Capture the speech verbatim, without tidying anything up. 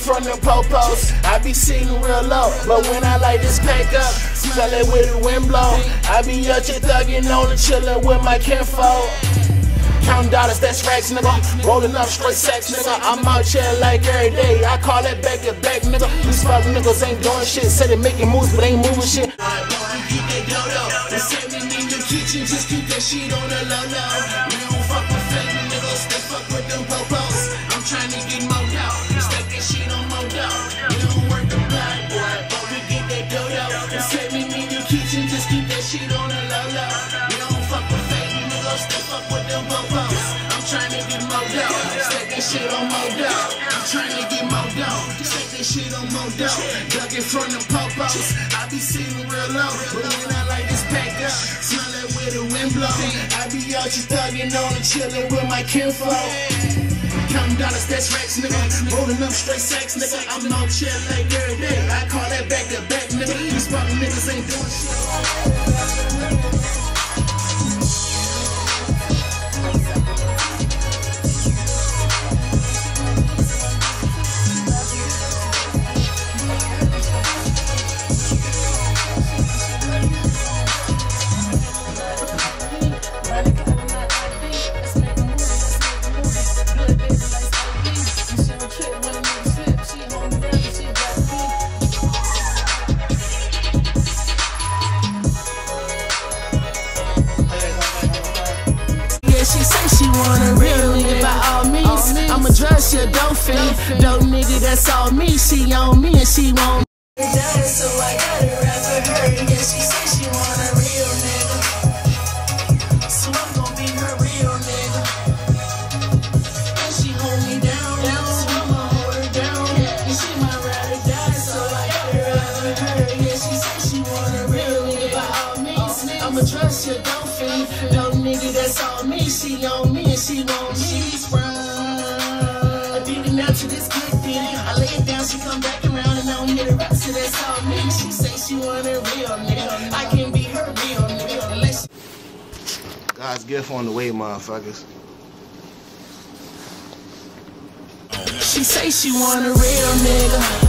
from the popos. I be sitting real low, but when I light this pack up, smell it with the wind blow. I be out here thugging on and chillin' with my kinfolk. Counting dollars, that's racks, nigga. Rolling up straight sex, nigga. I'm out here like every day. I call that back to back, nigga. These fuck niggas ain't doing shit. Say they making moves, but ain't moving shit. Send me in the kitchen, just keep that shit on the low low. We don't fuck with fake niggas, they fuck with them popos. I'm trying to get more dough, stack that shit on more dough. We don't work the block, boy, but we get that dough. Send me in the kitchen, just keep that shit on the low low. We don't fuck with fake niggas, they fuck with them popos. I'm trying to get more dough, stack that shit on more dough. I'm trying to get more dough, stack that shit on more dough. Duck it from the popos, I be sitting real low, but when I like this pack up, smell it with the wind blow. I be out here thugging on and chillin' with my kinfolk. Counting dollars, that's racks, nigga. Rolling up straight sex, nigga. I'm out here like every day. I call that back to back, nigga. These fucking niggas ain't doing shit. She say she want a real nigga by all means. I'ma dress your dope fiend. Dope nigga, that's all me. She on me and she want me. So I got it right for her. Yeah, she say she want a real nigga. So I'm gon' be her real nigga. And she hold me down, so I'ma hold her down. And she might ride or die, so I got it right for her. Yeah, she say she want a real nigga by all means. I'ma dress your dope fiend. Dope nigga, that's all me. She on me and she want me. She's from I beat it now to this good thing. I lay it down, she come back around and I don't hear the rap, so that's all me. She say she want a real nigga. I can be her real nigga. Unless God's gift on the way, motherfuckers. she say she want a real nigga.